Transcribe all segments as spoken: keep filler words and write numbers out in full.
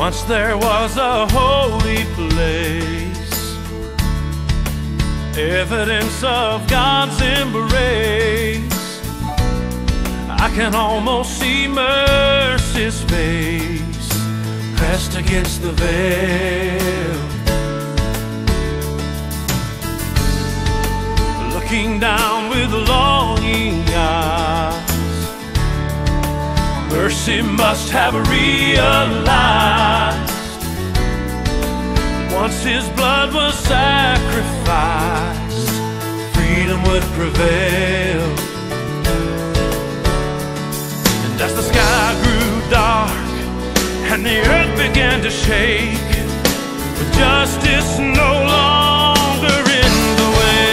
Once there was a holy place, evidence of God's embrace. I can almost see mercy's face pressed against the veil. Looking down with longing eyes, mercy must have realized once his blood was sacrificed, freedom would prevail. And as the sky grew dark and the earth began to shake, with justice no longer in the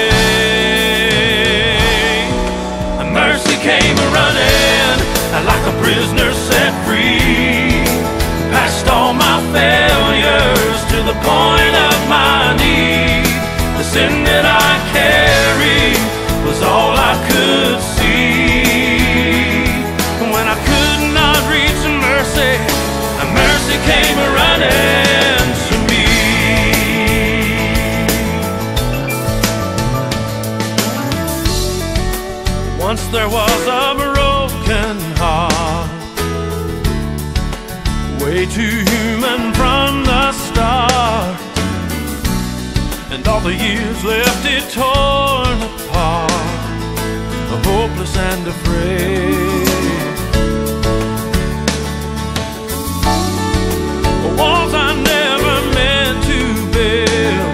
way, and mercy came a-running like a prisoner set free, past all my failures to the point of my need. The sin that I carried was all I could see. And when I could not reach mercy, a mercy came a-running to me. Once there was a broken heart, way too human from the start, and all the years left it torn apart, hopeless and afraid. Walls I never meant to build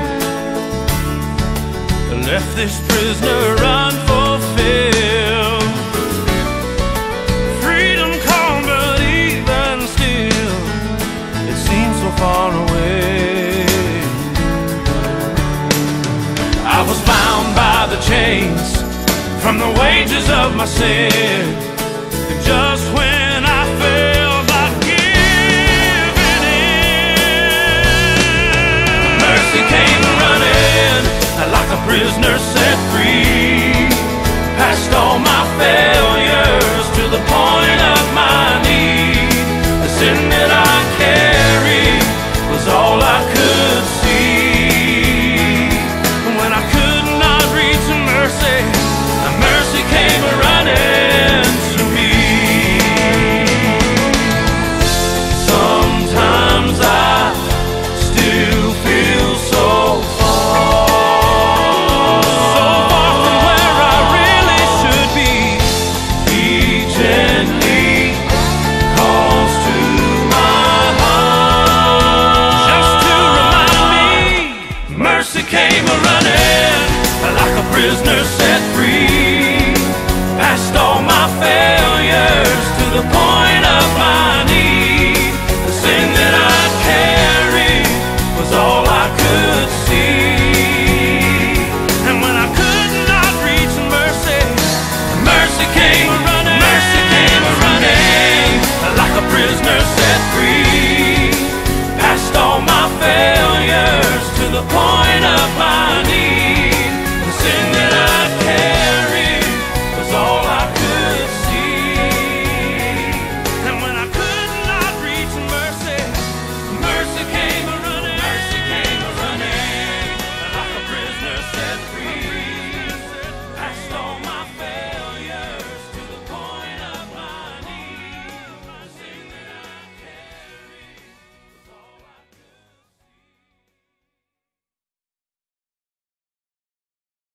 left this prisoner unfulfilled. Freedom called, but even still it seems so far away. I was bound by the chains from the wages of my sin, and just when I felt like giving in, mercy came running like a prisoner set